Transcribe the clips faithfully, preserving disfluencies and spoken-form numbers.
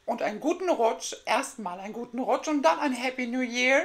und einen guten Rutsch. Erstmal einen guten Rutsch und dann ein Happy New Year.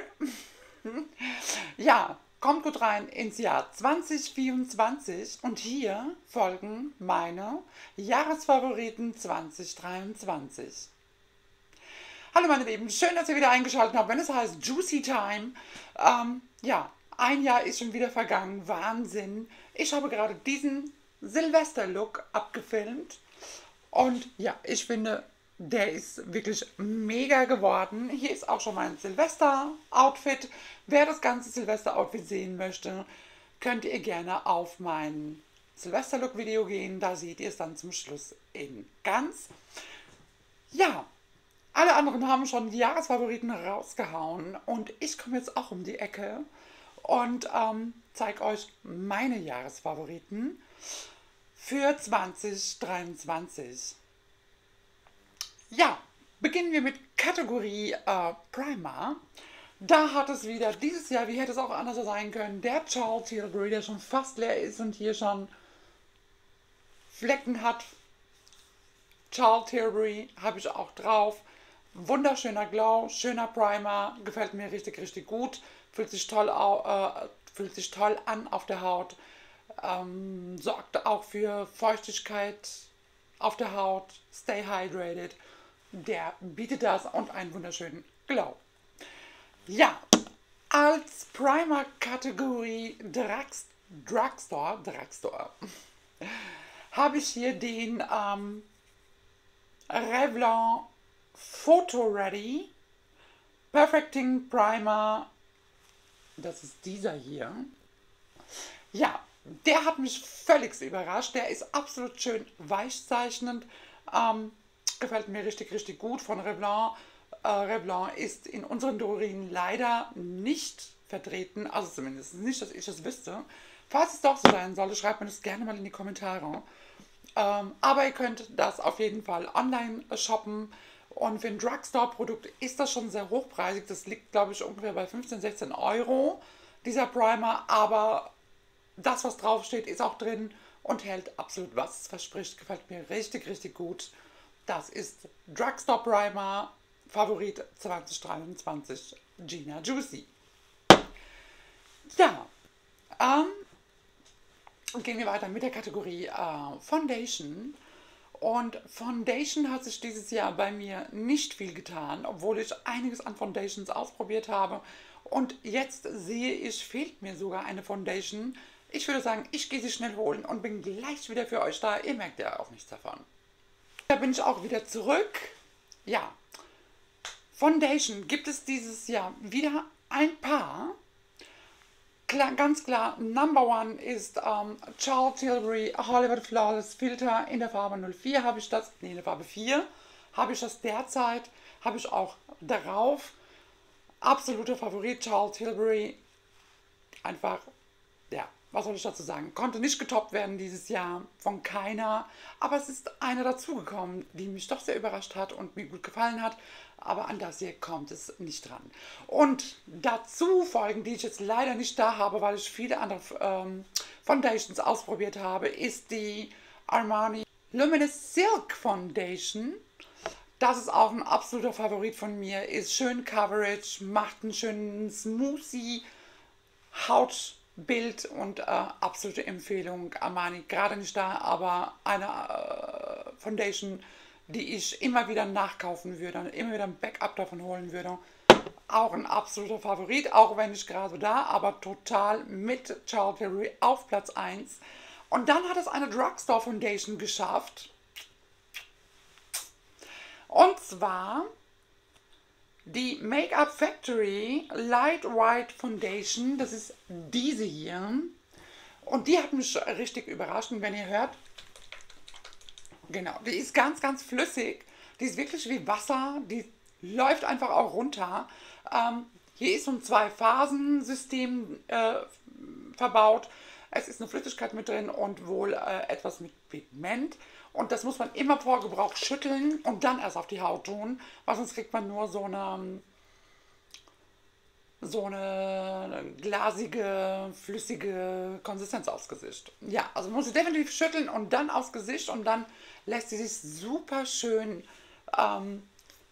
Ja, kommt gut rein ins Jahr zwanzig vierundzwanzig und hier folgen meine Jahresfavoriten zwanzig dreiundzwanzig. Hallo meine Lieben, schön, dass ihr wieder eingeschaltet habt, wenn es heißt Juicy Time. Ähm, ja, ein Jahr ist schon wieder vergangen, Wahnsinn. Ich habe gerade diesen Silvester-Look abgefilmt und ja, ich finde, der ist wirklich mega geworden. Hier ist auch schon mein Silvester-Outfit. Wer das ganze Silvester-Outfit sehen möchte, könnt ihr gerne auf mein Silvester-Look-Video gehen. Da seht ihr es dann zum Schluss in ganz. Ja, alle anderen haben schon die Jahresfavoriten rausgehauen und ich komme jetzt auch um die Ecke und ähm, zeige euch meine Jahresfavoriten für zwanzig dreiundzwanzig. Ja, beginnen wir mit Kategorie äh, Primer. Da hat es wieder dieses Jahr, wie hätte es auch anders sein können, der Charlotte Tilbury, der schon fast leer ist und hier schon Flecken hat. Charlotte Tilbury habe ich auch drauf. Wunderschöner Glow, schöner Primer, gefällt mir richtig, richtig gut. Fühlt sich toll, äh, fühlt sich toll an auf der Haut. Ähm, sorgt auch für Feuchtigkeit auf der Haut. Stay hydrated. Der bietet das und einen wunderschönen Glow. Ja, als Primer-Kategorie Drugs, Drugstore, Drugstore habe ich hier den ähm, Revlon Photo Ready Perfecting Primer. Das ist dieser hier. Ja, der hat mich völlig überrascht. Der ist absolut schön weichzeichnend. Ähm, gefällt mir richtig, richtig gut von Revlon. Äh, Revlon ist in unseren Drogerien leider nicht vertreten. Also zumindest nicht, dass ich es wüsste. Falls es doch so sein sollte, schreibt mir das gerne mal in die Kommentare. Ähm, aber ihr könnt das auf jeden Fall online shoppen. Und für ein Drugstore-Produkt ist das schon sehr hochpreisig. Das liegt, glaube ich, ungefähr bei fünfzehn, sechzehn Euro, dieser Primer. Aber das, was draufsteht, ist auch drin und hält absolut, was es verspricht. Gefällt mir richtig, richtig gut. Das ist Drugstore Primer, Favorit zwanzig dreiundzwanzig, Gina Juicy. Ja, ähm, gehen wir weiter mit der Kategorie äh, Foundation. Und Foundation hat sich dieses Jahr bei mir nicht viel getan, obwohl ich einiges an Foundations ausprobiert habe. Und jetzt sehe ich, fehlt mir sogar eine Foundation. Ich würde sagen, ich gehe sie schnell holen und bin gleich wieder für euch da. Ihr merkt ja auch nichts davon. Da bin ich auch wieder zurück. Ja, Foundation gibt es dieses Jahr wieder ein paar. Klar, ganz klar, Number One ist ähm, Charlotte Tilbury Hollywood Flawless Filter in der Farbe null vier habe ich das, nee, in der Farbe vier habe ich das derzeit, habe ich auch darauf. Absoluter Favorit, Charlotte Tilbury. Einfach, ja, was soll ich dazu sagen? Konnte nicht getoppt werden dieses Jahr von keiner, aber es ist eine dazugekommen, die mich doch sehr überrascht hat und mir gut gefallen hat. Aber an das hier kommt es nicht dran. Und dazu folgen, die ich jetzt leider nicht da habe, weil ich viele andere ähm, Foundations ausprobiert habe, ist die Armani Luminous Silk Foundation. Das ist auch ein absoluter Favorit von mir. Ist schön Coverage, macht einen schönen smoothie Hautbild und äh, absolute Empfehlung. Armani gerade nicht da, aber eine äh, Foundation, die ich immer wieder nachkaufen würde und immer wieder ein Backup davon holen würde. Auch ein absoluter Favorit, auch wenn nicht gerade da, aber total mit Charlotte Tilbury auf Platz eins. Und dann hat es eine Drugstore Foundation geschafft. Und zwar die Make-up Factory Light White Foundation. Das ist diese hier. Und die hat mich richtig überrascht. Und wenn ihr hört, genau, die ist ganz, ganz flüssig. Die ist wirklich wie Wasser. Die läuft einfach auch runter. Ähm, hier ist so ein Zwei-Phasen-System äh, verbaut. Es ist eine Flüssigkeit mit drin und wohl äh, etwas mit Pigment. Und das muss man immer vor Gebrauch schütteln und dann erst auf die Haut tun. Weil sonst kriegt man nur so eine, so eine glasige, flüssige Konsistenz aufs Gesicht. Ja, also man muss sie definitiv schütteln und dann aufs Gesicht und dann lässt sie sich super schön ähm,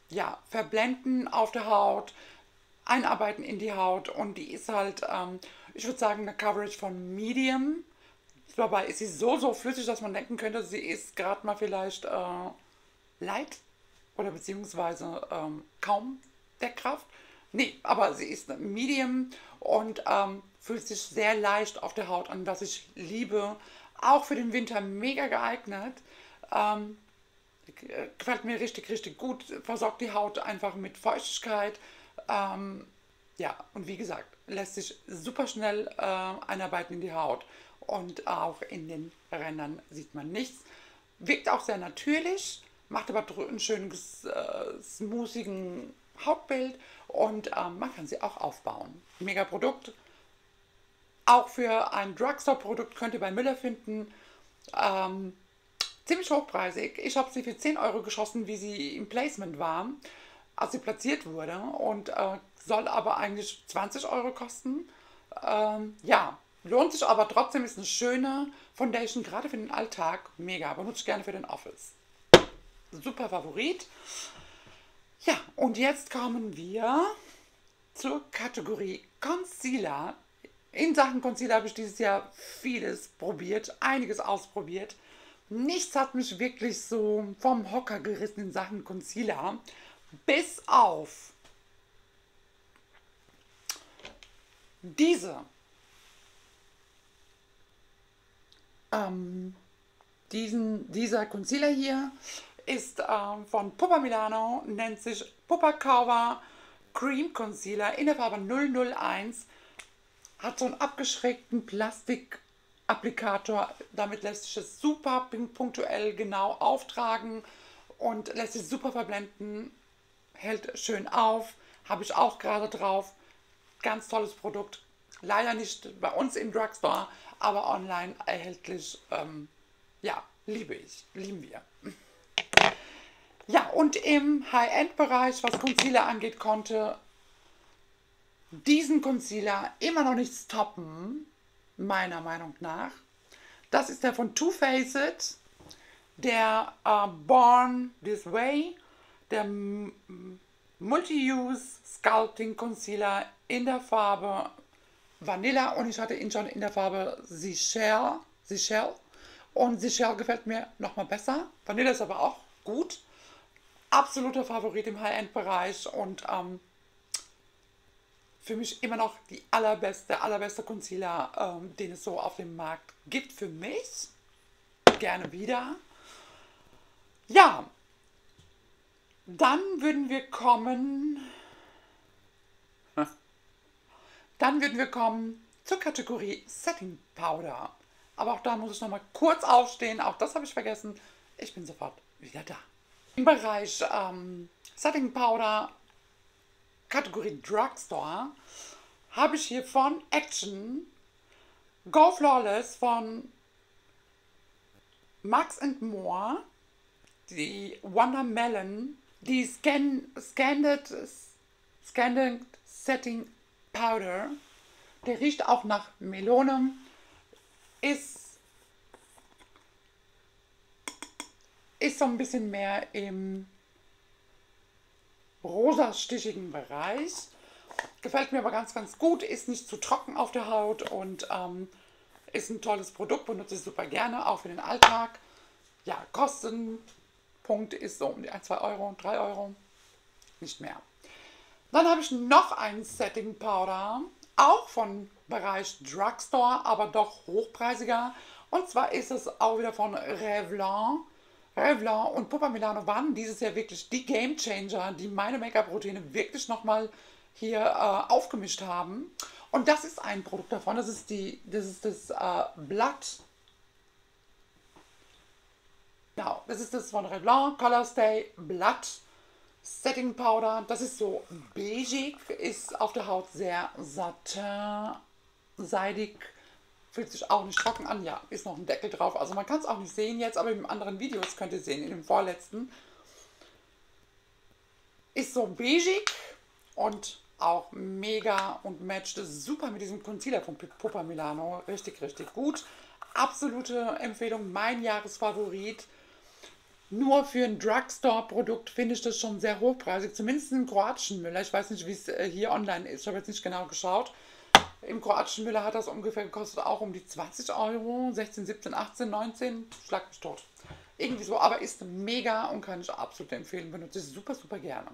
ja, verblenden auf der Haut, einarbeiten in die Haut und die ist halt, ähm, ich würde sagen, eine Coverage von Medium. Dabei ist sie so, so flüssig, dass man denken könnte, sie ist gerade mal vielleicht äh, light oder beziehungsweise ähm, kaum Deckkraft. Nee, aber sie ist Medium und ähm, fühlt sich sehr leicht auf der Haut an, was ich liebe. Auch für den Winter mega geeignet. Ähm, gefällt mir richtig, richtig gut. Versorgt die Haut einfach mit Feuchtigkeit. Ähm, ja, und wie gesagt, lässt sich super schnell äh, einarbeiten in die Haut. Und auch in den Rändern sieht man nichts. Wirkt auch sehr natürlich, macht aber ein schönes, äh, smoothigen Hautbild und ähm, man kann sie auch aufbauen. Mega Produkt. Auch für ein Drugstore-Produkt könnt ihr bei Müller finden. Ähm, ziemlich hochpreisig. Ich habe sie für zehn Euro geschossen, wie sie im Placement war, als sie platziert wurde. Und äh, soll aber eigentlich zwanzig Euro kosten. Ähm, ja, lohnt sich aber trotzdem, ist eine schöne Foundation, gerade für den Alltag. Mega, benutze ich gerne für den Office. Super Favorit. Ja, und jetzt kommen wir zur Kategorie Concealer. In Sachen Concealer habe ich dieses Jahr vieles probiert, einiges ausprobiert. Nichts hat mich wirklich so vom Hocker gerissen in Sachen Concealer, bis auf diese. Ähm, diesen, dieser Concealer hier ist ähm, von Pupa Milano, nennt sich Pupa Cover Cream Concealer in der Farbe null null eins. Hat so einen abgeschrägten Plastikapplikator. Damit lässt sich es super punktuell genau auftragen und lässt sich super verblenden. Hält schön auf. Habe ich auch gerade drauf. Ganz tolles Produkt. Leider nicht bei uns im Drugstore, aber online erhältlich. Ähm, ja, liebe ich. Lieben wir. Ja, und im High-End-Bereich, was Concealer angeht, konnte diesen Concealer immer noch nichts toppen, meiner Meinung nach. Das ist der von Too Faced, der äh, Born This Way, der Multi-Use Sculpting Concealer in der Farbe Vanilla und ich hatte ihn schon in der Farbe Seychelles. Seychelles. Und Seychelles gefällt mir nochmal besser. Vanilla ist aber auch gut. Absoluter Favorit im High-End-Bereich und ähm, für mich immer noch die allerbeste, allerbeste Concealer, ähm, den es so auf dem Markt gibt für mich. Gerne wieder. Ja, dann würden wir kommen. Dann würden wir kommen zur Kategorie Setting Powder. Aber auch da muss ich nochmal kurz aufstehen. Auch das habe ich vergessen. Ich bin sofort wieder da. Im Bereich ähm, Setting Powder, Kategorie Drugstore, habe ich hier von Action Go Flawless von Max and More, die Watermelon, die Scan, Scanded, Scanded Setting Powder. Der riecht auch nach Melone, ist, ist so ein bisschen mehr im rosastichigen Bereich. Gefällt mir aber ganz, ganz gut, ist nicht zu trocken auf der Haut und ähm, ist ein tolles Produkt, benutze ich super gerne, auch für den Alltag. Ja, Kostenpunkt ist so um die ein, zwei Euro, drei Euro, nicht mehr. Dann habe ich noch einen Setting Powder, auch von Bereich Drugstore, aber doch hochpreisiger. Und zwar ist es auch wieder von Revlon. Revlon und Pupa Milano waren dieses Jahr wirklich die Game Changer, die meine Make-up-Routine wirklich nochmal hier äh, aufgemischt haben. Und das ist ein Produkt davon, das ist, die, das, ist das äh, Blood. Genau, das ist das von Revlon Color Stay Blood Setting Powder. Das ist so beigig, ist auf der Haut sehr satin, seidig, fühlt sich auch nicht trocken an. Ja, ist noch ein Deckel drauf. Also man kann es auch nicht sehen jetzt, aber in anderen Videos könnt ihr sehen, in dem vorletzten. Ist so beigig und auch mega und matcht super mit diesem Concealer von Pupa Milano. Richtig, richtig gut. Absolute Empfehlung, mein Jahresfavorit. Nur für ein Drugstore-Produkt finde ich das schon sehr hochpreisig, zumindest im kroatischen Müller. Ich weiß nicht, wie es äh, hier online ist, ich habe jetzt nicht genau geschaut. Im kroatischen Müller hat das ungefähr gekostet auch um die zwanzig Euro, sechzehn, siebzehn, achtzehn, neunzehn, schlag mich tot. Irgendwie so, aber ist mega und kann ich absolut empfehlen, benutze ich super, super gerne.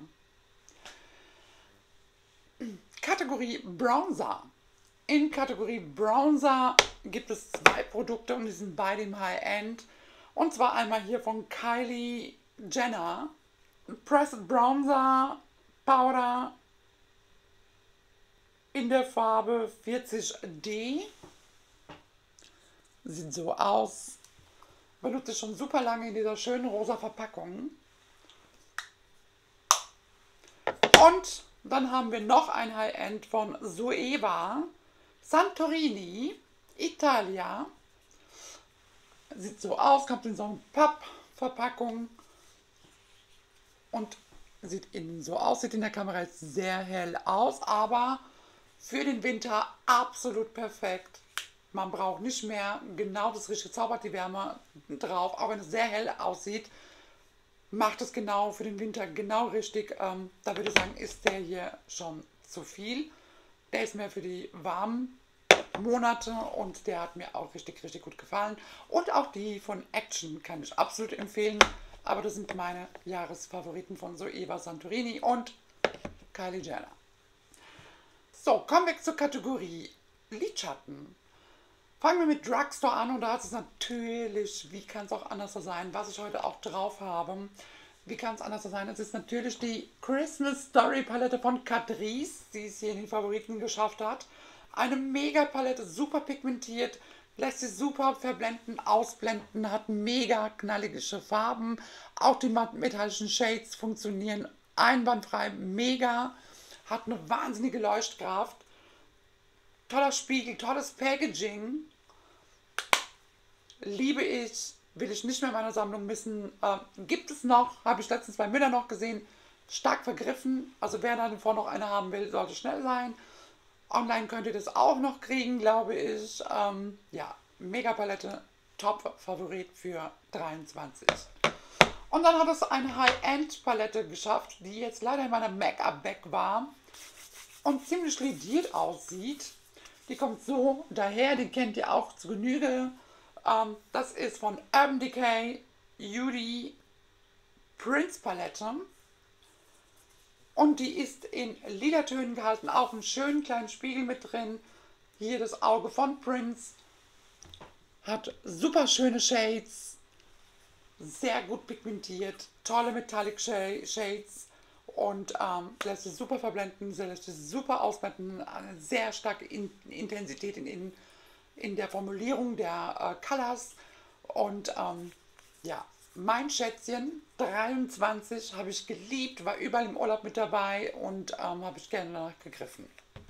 Kategorie Bronzer. In Kategorie Bronzer gibt es zwei Produkte und die sind beide im High-End. Und zwar einmal hier von Kylie Jenner. Pressed Bronzer Powder in der Farbe vierzig D. Sieht so aus. Benutze ich schon super lange in dieser schönen rosa Verpackung. Und dann haben wir noch ein High-End von Zoeva. Santorini, Italia. Sieht so aus, kommt in so eine Pappverpackung und sieht innen so aus. Sieht in der Kamera jetzt sehr hell aus, aber für den Winter absolut perfekt. Man braucht nicht mehr genau das richtige, zaubert die Wärme drauf, auch wenn es sehr hell aussieht. Macht es genau für den Winter genau richtig. Ähm, da würde ich sagen, ist der hier schon zu viel. Der ist mehr für die warmen Monate und der hat mir auch richtig, richtig gut gefallen. Und auch die von Action kann ich absolut empfehlen. Aber das sind meine Jahresfavoriten von Zoeva, Santorini und Kylie Jenner. So, kommen wir zur Kategorie Lidschatten. Fangen wir mit Drugstore an und da ist es natürlich, wie kann es auch anders sein, was ich heute auch drauf habe. Wie kann es anders sein? Es ist natürlich die Christmas Story Palette von Catrice, die es hier in den Favoriten geschafft hat. Eine mega Palette, super pigmentiert, lässt sich super verblenden, ausblenden, hat mega knallige Farben. Auch die metallischen Shades funktionieren einwandfrei, mega, hat eine wahnsinnige Leuchtkraft. Toller Spiegel, tolles Packaging. Liebe ich, will ich nicht mehr in meiner Sammlung missen. Äh, gibt es noch, habe ich letztens bei Müller noch gesehen, stark vergriffen. Also wer davon noch eine haben will, sollte schnell sein. Online könnt ihr das auch noch kriegen, glaube ich. Ähm, ja, mega Palette, Top-Favorit für dreiundzwanzig. Und dann hat es eine High-End-Palette geschafft, die jetzt leider in meiner Make-up-Bag war und ziemlich lediert aussieht. Die kommt so daher, die kennt ihr auch zu Genüge. Ähm, das ist von Urban Decay Beauty Prince Palette. Und die ist in lila Tönen gehalten, auch einen schönen kleinen Spiegel mit drin. Hier das Auge von Prince. Hat super schöne Shades. Sehr gut pigmentiert. Tolle Metallic Shades. Und ähm, lässt sich super verblenden, lässt sich super ausblenden. Eine sehr starke in Intensität in, in, in der Formulierung der äh, Colors. Und ähm, ja, mein Schätzchen, dreiundzwanzig, habe ich geliebt, war überall im Urlaub mit dabei und ähm, habe ich gerne danach gegriffen.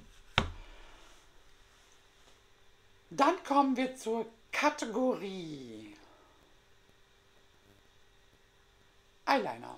Dann kommen wir zur Kategorie Eyeliner.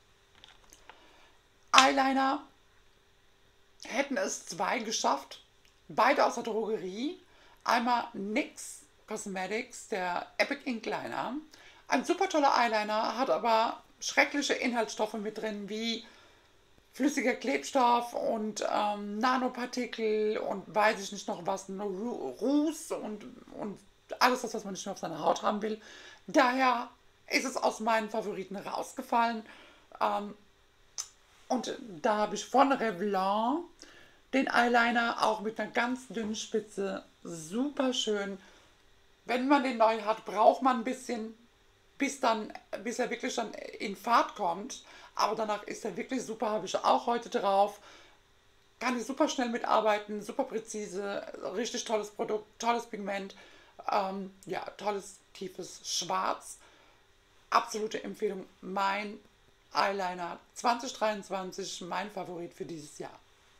Eyeliner hätten es zwei geschafft, beide aus der Drogerie. Einmal NYX Cosmetics, der Epic Ink Liner. Ein super toller Eyeliner, hat aber schreckliche Inhaltsstoffe mit drin, wie flüssiger Klebstoff und ähm, Nanopartikel und weiß ich nicht noch was, Ruß und, und alles das, was man nicht mehr auf seiner Haut haben will. Daher ist es aus meinen Favoriten rausgefallen. Ähm, und da habe ich von Revlon den Eyeliner auch mit einer ganz dünnen Spitze. Super schön. Wenn man den neu hat, braucht man ein bisschen, bis, dann, bis er wirklich dann in Fahrt kommt. Aber danach ist er wirklich super, habe ich auch heute drauf. Kann ich super schnell mitarbeiten, super präzise, richtig tolles Produkt, tolles Pigment. Ähm, ja, tolles, tiefes Schwarz. Absolute Empfehlung, mein Eyeliner zwanzig dreiundzwanzig, mein Favorit für dieses Jahr.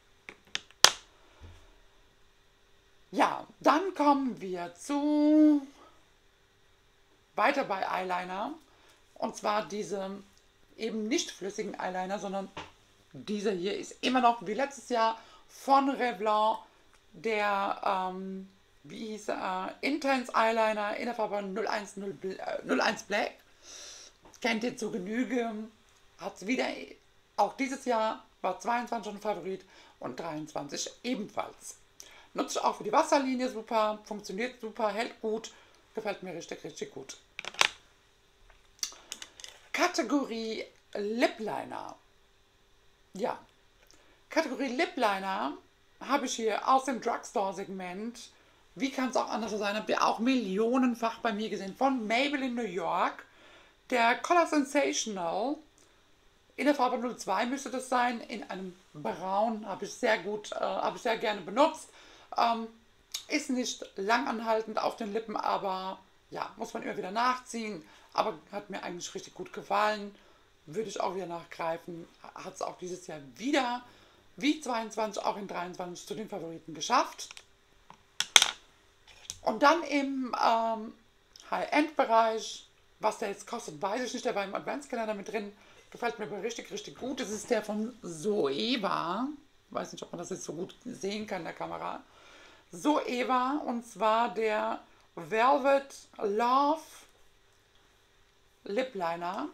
Ja, dann kommen wir zu weiter bei Eyeliner. Und zwar diese eben nicht flüssigen Eyeliner, sondern dieser hier ist immer noch wie letztes Jahr von Revlon der, ähm, wie hieß er, Intense Eyeliner in der Farbe null eins null, äh, null eins Black. kennt ihr zu Genüge. Hat es wieder, auch dieses Jahr war zweiundzwanzig ein Favorit und dreiundzwanzig ebenfalls. Nutze ich auch für die Wasserlinie super, funktioniert super, hält gut, gefällt mir richtig, richtig gut. Kategorie Lip Liner. Ja, Kategorie Lip Liner habe ich hier aus dem Drugstore-Segment. Wie kann es auch anders sein? Habt ihr auch millionenfach bei mir gesehen. Von Maybelline New York. Der Color Sensational. In der Farbe null zwei müsste das sein. In einem Braun habe ich sehr gut, äh, habe ich sehr gerne benutzt. Ähm, ist nicht langanhaltend auf den Lippen, aber ja, muss man immer wieder nachziehen. Aber hat mir eigentlich richtig gut gefallen. Würde ich auch wieder nachgreifen. Hat es auch dieses Jahr wieder, wie zweiundzwanzig, auch in dreiundzwanzig zu den Favoriten geschafft. Und dann im ähm, High-End-Bereich, was der jetzt kostet, weiß ich nicht. Der war im Adventskalender mit drin. Gefällt mir aber richtig, richtig gut. Das ist der von Zoeva. Weiß nicht, ob man das jetzt so gut sehen kann in der Kamera. Zoeva, und zwar der Velvet Love Lip Liner.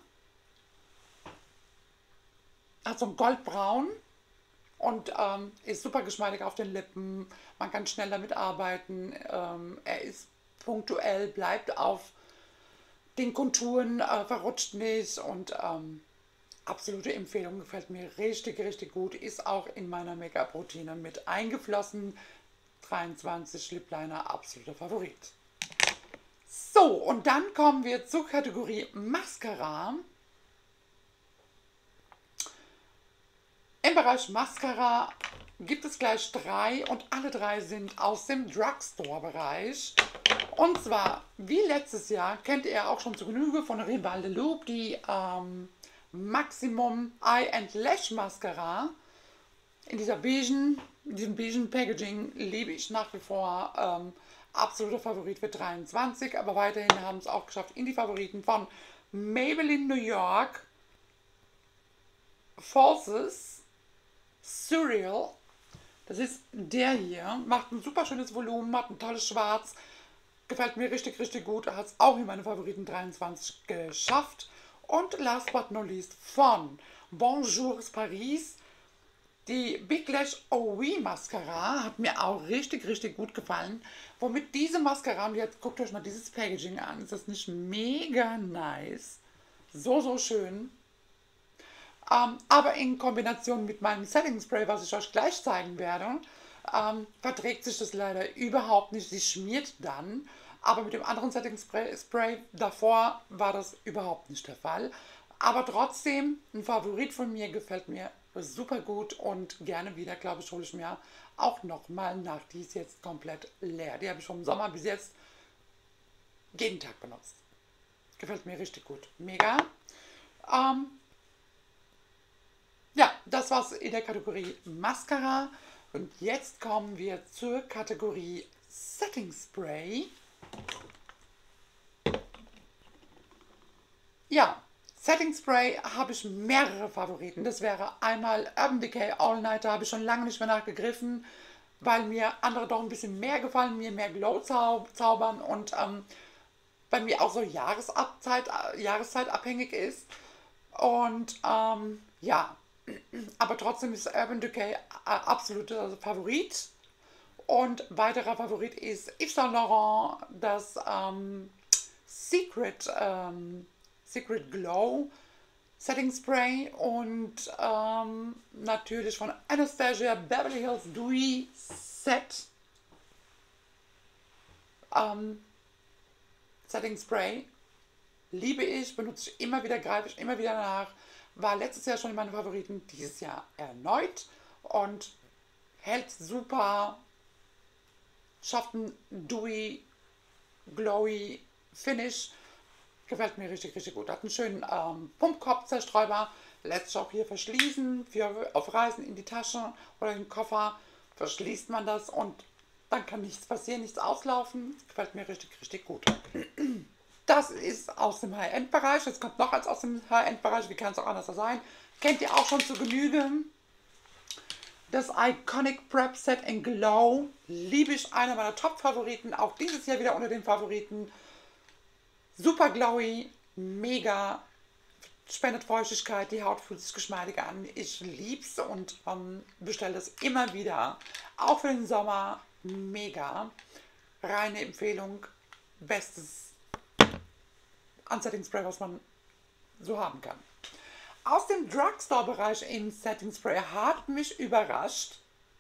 Hat so ein Goldbraun und ähm, ist super geschmeidig auf den Lippen. Man kann schnell damit arbeiten. Ähm, er ist punktuell, bleibt auf den Konturen, äh, verrutscht nicht und ähm, absolute Empfehlung, gefällt mir richtig, richtig gut. Ist auch in meiner Make-up-Routine mit eingeflossen. dreiundzwanzig Lip Liner, absoluter Favorit. So, und dann kommen wir zur Kategorie Mascara. Im Bereich Mascara gibt es gleich drei und alle drei sind aus dem Drugstore-Bereich. Und zwar, wie letztes Jahr, kennt ihr auch schon zu Genüge von Rival de Loop, die ähm, Maximum Eye and Lash Mascara. In dieser beigen, in diesem beigen Packaging liebe ich nach wie vor. Ähm, absoluter Favorit für dreiundzwanzig, aber weiterhin haben es auch geschafft in die Favoriten von Maybelline New York, Falses, Surreal, das ist der hier, macht ein super schönes Volumen, hat ein tolles Schwarz, gefällt mir richtig, richtig gut, hat es auch in meine Favoriten dreiundzwanzig geschafft. Und last but not least von Bonjour Paris, die Big Lash O V Mascara hat mir auch richtig, richtig gut gefallen. Womit diese Mascara, und jetzt guckt euch mal dieses Packaging an, ist das nicht mega nice? So, so schön. Ähm, aber in Kombination mit meinem Setting Spray, was ich euch gleich zeigen werde, ähm, verträgt sich das leider überhaupt nicht. Sie schmiert dann. Aber mit dem anderen Setting Spray, Spray davor war das überhaupt nicht der Fall. Aber trotzdem, ein Favorit von mir, gefällt mir super gut und gerne wieder, glaube ich, hole ich mir auch nochmal nach. Die ist jetzt komplett leer. Die habe ich vom Sommer bis jetzt jeden Tag benutzt. Gefällt mir richtig gut. Mega. Ähm, ja, das war's in der Kategorie Mascara. Und jetzt kommen wir zur Kategorie Setting Spray. Ja, Setting Spray habe ich mehrere Favoriten. Das wäre einmal Urban Decay All Night, da habe ich schon lange nicht mehr nachgegriffen, weil mir andere doch ein bisschen mehr gefallen, mir mehr Glow zau zaubern und ähm, bei mir auch so Jahreszeit, Jahreszeit abhängig ist. Und ähm, ja, aber trotzdem ist Urban Decay absoluter Favorit. Und weiterer Favorit ist Yves Saint Laurent, das ähm, Secret, ähm, Secret Glow Setting Spray und ähm, natürlich von Anastasia Beverly Hills Dewy Set ähm, Setting Spray. Liebe ich, benutze ich immer wieder, greife ich immer wieder nach. War letztes Jahr schon in meinen Favoriten, dieses Jahr erneut und hält super, schafft ein dewy, glowy Finish. Gefällt mir richtig, richtig gut. Hat einen schönen ähm, Pumpkopf-Zerstäuber. Lässt sich auch hier verschließen. Für auf Reisen in die Tasche oder in den Koffer verschließt man das und dann kann nichts passieren, nichts auslaufen. Gefällt mir richtig, richtig gut. Das ist aus dem High-End-Bereich. Jetzt kommt noch eins aus dem High-End-Bereich. Wie kann es auch anders sein? Kennt ihr auch schon zu Genüge. Das Iconic Prep Set in Glow. Liebe ich, einer meiner Top-Favoriten. Auch dieses Jahr wieder unter den Favoriten. Super glowy, mega, spendet Feuchtigkeit, die Haut fühlt sich geschmeidig an. Ich lieb's und ähm, bestelle es immer wieder. Auch für den Sommer mega. Reine Empfehlung. Bestes Unsetting Spray, was man so haben kann. Aus dem Drugstore-Bereich im Setting Spray hat mich überrascht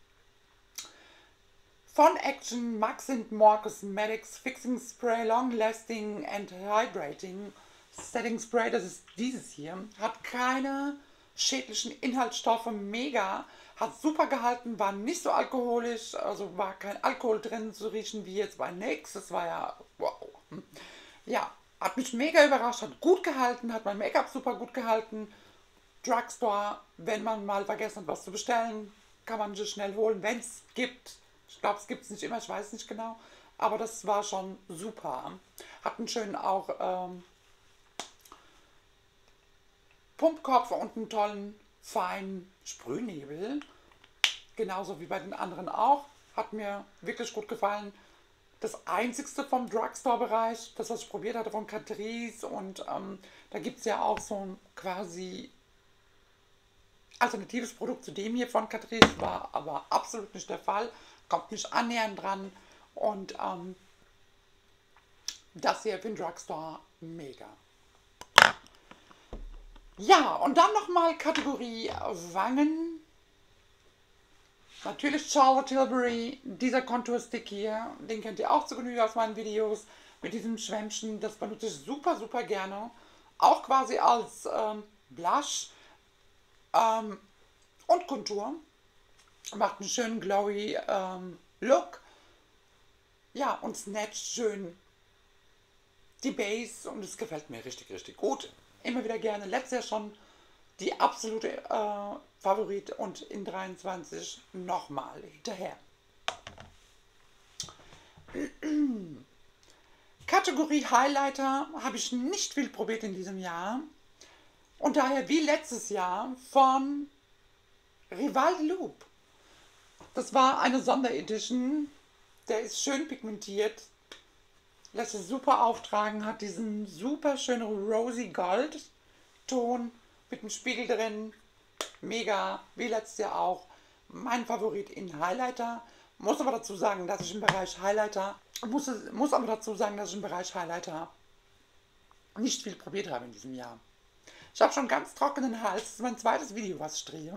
von Action Max and More Cosmetics Fixing Spray Long Lasting and Hydrating Setting Spray. Das ist dieses hier. Hat keine schädlichen Inhaltsstoffe. Mega. Hat super gehalten. War nicht so alkoholisch. Also war kein Alkohol drin zu riechen wie jetzt bei N Y X. Das war ja wow. Ja, hat mich mega überrascht. Hat gut gehalten. Hat mein Make-up super gut gehalten. Drugstore, wenn man mal vergessen hat, was zu bestellen, kann man sich schnell holen, wenn es gibt. Ich glaube, es gibt es nicht immer, ich weiß nicht genau. Aber das war schon super. Hat einen schönen auch ähm, Pumpkopf und einen tollen, feinen Sprühnebel. Genauso wie bei den anderen auch. Hat mir wirklich gut gefallen. Das einzigste vom Drugstore-Bereich, das was ich probiert hatte von Catrice. Und ähm, da gibt es ja auch so ein quasi alternatives Produkt zu dem hier von Catrice. War aber absolut nicht der Fall. Kommt nicht annähernd dran. Und ähm, das hier für den Drugstore mega. Ja, und dann nochmal Kategorie Wangen. Natürlich Charlotte Tilbury, dieser Contour-Stick hier, den kennt ihr auch zu Genüge aus meinen Videos, mit diesem Schwämmchen, das benutze ich super, super gerne. Auch quasi als ähm, Blush ähm, und Kontur. Macht einen schönen glowy ähm, Look. Ja, und snatcht schön die Base und es gefällt mir richtig, richtig gut. Immer wieder gerne. Letztes Jahr schon die absolute äh, Favorit und in dreiundzwanzig nochmal hinterher. Kategorie Highlighter habe ich nicht viel probiert in diesem Jahr. Und daher wie letztes Jahr von Rival Loop. Das war eine Sonderedition. Der ist schön pigmentiert. Lässt sich super auftragen. Hat diesen super schönen Rosy Gold Ton mit dem Spiegel drin. Mega. Wie letztes Jahr auch. Mein Favorit in Highlighter. Muss aber dazu sagen, dass ich im Bereich Highlighter, muss, muss aber dazu sagen, dass ich im Bereich Highlighter nicht viel probiert habe in diesem Jahr. Ich habe schon ganz trockenen Hals. Das ist mein zweites Video, was ich drehe.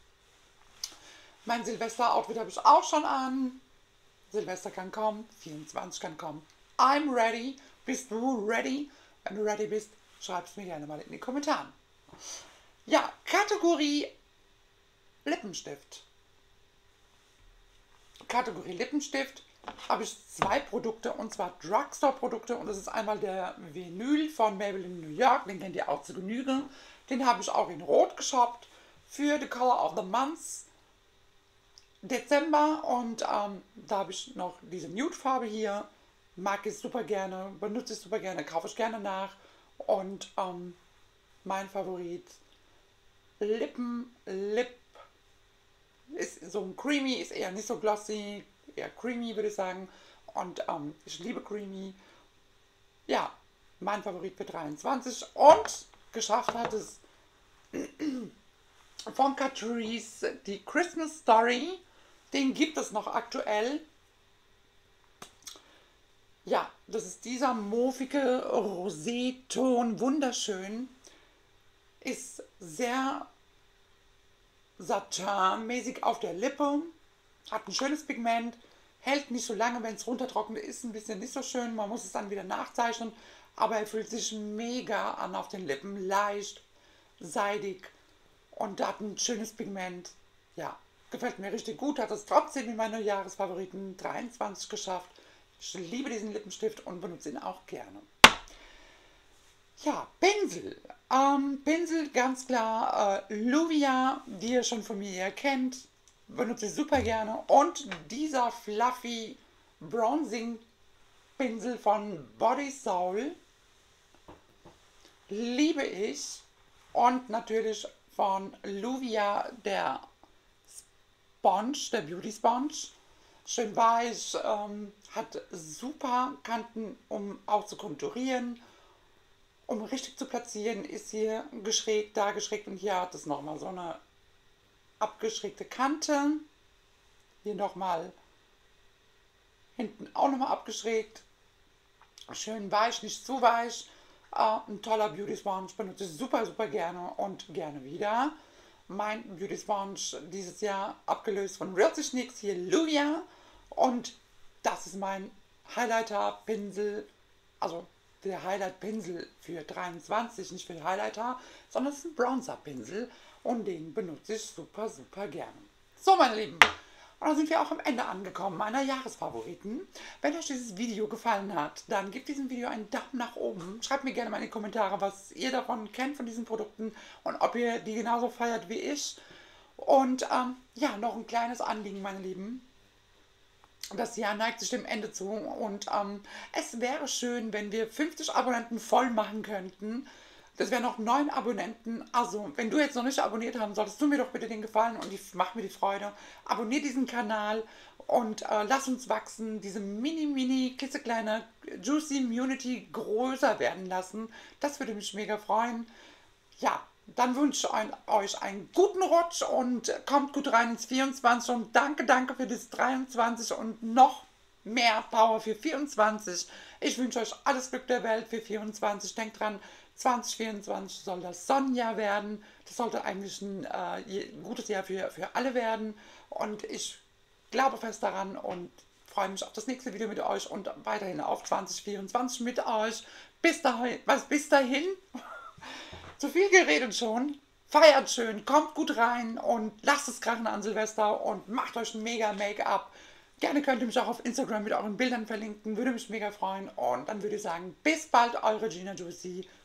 Mein Silvester-Outfit habe ich auch schon an. Silvester kann kommen, vierundzwanzig kann kommen. I'm ready. Bist du ready? Wenn du ready bist, schreib es mir gerne mal in die Kommentare. Ja, Kategorie Lippenstift. Kategorie Lippenstift habe ich zwei Produkte, und zwar Drugstore-Produkte. Und das ist einmal der Vinyl von Maybelline New York. Den kennt ihr auch zu Genüge. Den habe ich auch in Rot geshoppt für The Color of the Month Dezember. Und ähm, da habe ich noch diese Nude-Farbe hier. Mag ich super gerne, benutze ich super gerne, kaufe ich gerne nach. Und ähm, mein Favorit Lippen Lip ist so ein Creamy, ist eher nicht so glossy, eher creamy würde ich sagen. Und ähm, ich liebe creamy. Ja, mein Favorit für dreiundzwanzig. Und geschafft hat es von Catrice die Christmas Story. Den gibt es noch aktuell. Ja, das ist dieser mauvige Rosé-Ton, wunderschön. Ist sehr Satin-mäßig auf der Lippe. Hat ein schönes Pigment. Hält nicht so lange, wenn es runtertrocknet, ist ein bisschen nicht so schön. Man muss es dann wieder nachzeichnen. Aber er fühlt sich mega an auf den Lippen. Leicht, seidig und hat ein schönes Pigment. Ja, gefällt mir richtig gut. Hat es trotzdem in meine Jahresfavoriten dreiundzwanzig geschafft. Ich liebe diesen Lippenstift und benutze ihn auch gerne. Ja, Pinsel. Ähm, Pinsel, ganz klar, äh, Luvia, die ihr schon von mir her kennt. Benutze ich super gerne. Und dieser Fluffy Bronzing Pinsel von Body Soul. Liebe ich. Und natürlich von Luvia der Sponge, der Beauty Sponge. Schön weich, ähm, hat super Kanten, um auch zu konturieren. um richtig zu platzieren, ist hier geschrägt, da geschrägt und hier hat es nochmal so eine abgeschrägte Kante. Hier nochmal hinten auch nochmal abgeschrägt. Schön weich, nicht zu weich. Äh, ein toller Beauty Sponge, benutze ich super, super gerne und gerne wieder. Mein Beauty Sponge dieses Jahr abgelöst von Real Techniques, hier Luvia. Und das ist mein Highlighter-Pinsel, also der Highlight-Pinsel für dreiundzwanzig, nicht für den Highlighter, sondern es ist ein Bronzer-Pinsel und den benutze ich super, super gerne. So, meine Lieben, und dann sind wir auch am Ende angekommen meiner Jahresfavoriten. Wenn euch dieses Video gefallen hat, dann gebt diesem Video einen Daumen nach oben. Schreibt mir gerne mal in die Kommentare, was ihr davon kennt, von diesen Produkten und ob ihr die genauso feiert wie ich. Und ähm, ja, noch ein kleines Anliegen, meine Lieben. Das Jahr neigt sich dem Ende zu und ähm, es wäre schön, wenn wir fünfzig Abonnenten voll machen könnten. Das wären noch neun Abonnenten. Also, wenn du jetzt noch nicht abonniert haben solltest, tu mir doch bitte den Gefallen und ich, mach mir die Freude. Abonnier diesen Kanal und äh, lass uns wachsen, diese mini, mini, klitzekleine Juicy Immunity größer werden lassen. Das würde mich mega freuen. Ja. Dann wünsche ich euch einen guten Rutsch und kommt gut rein ins vierundzwanzig und danke, danke für das dreiundzwanzig und noch mehr Power für vierundzwanzig. Ich wünsche euch alles Glück der Welt für vierundzwanzig. Denkt dran, zwanzig vierundzwanzig soll das Sonnenjahr werden. Das sollte eigentlich ein äh, gutes Jahr für, für alle werden und ich glaube fest daran und freue mich auf das nächste Video mit euch und weiterhin auf zwanzig vierundzwanzig mit euch. Bis dahin, was bis dahin? Zu viel geredet schon. Feiert schön, kommt gut rein und lasst es krachen an Silvester und macht euch ein mega Make-up. Gerne könnt ihr mich auch auf Instagram mit euren Bildern verlinken, würde mich mega freuen. Und dann würde ich sagen, bis bald, eure Gina Juicy.